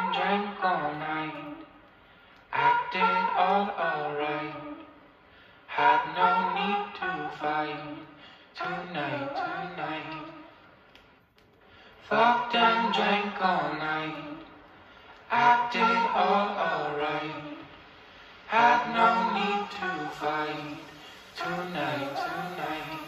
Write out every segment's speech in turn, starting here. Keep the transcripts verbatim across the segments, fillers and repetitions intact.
and drank all night, acted all alright, had no need to fight tonight, tonight. Fucked and drank all night, acted all alright, had no need to fight tonight, tonight.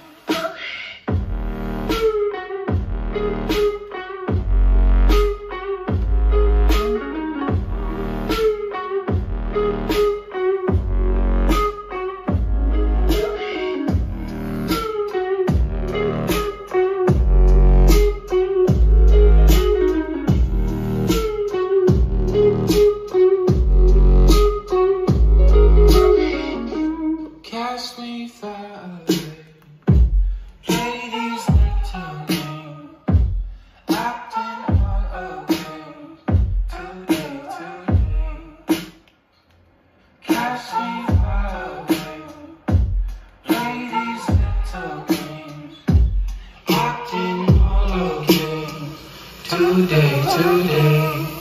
Cast me far away, ladies little name, acting all okay, today, today. Cast me far away, ladies little games, acting all okay, today, today.